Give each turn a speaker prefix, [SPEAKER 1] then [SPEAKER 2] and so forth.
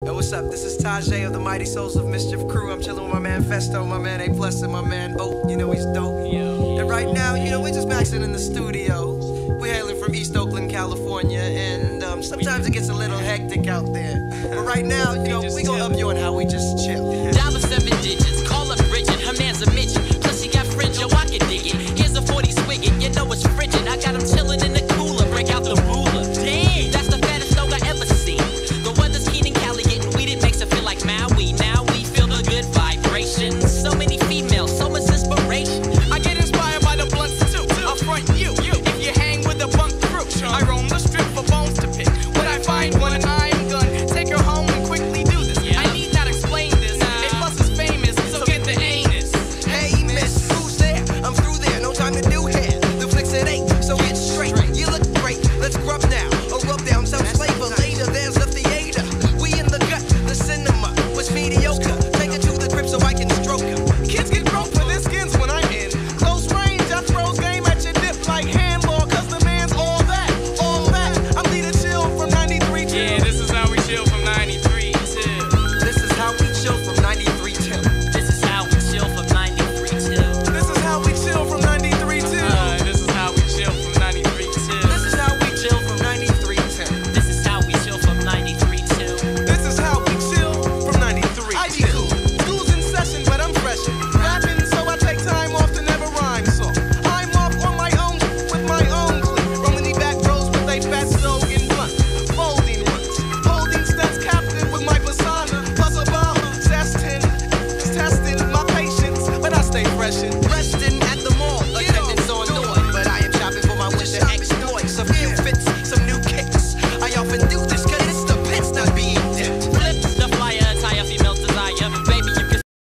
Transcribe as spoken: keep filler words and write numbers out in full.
[SPEAKER 1] Yo, what's up? This is Tajay of the Mighty Souls of Mischief crew. I'm chilling with my man Festo, my man A Plus, and my man Oak. You know he's dope. And right now, you know, we're just maxing in the studio. We're hailing from East Oakland, California, and um, sometimes it gets a little hectic out there. But right now, you know, we gonna up you on how we just chill.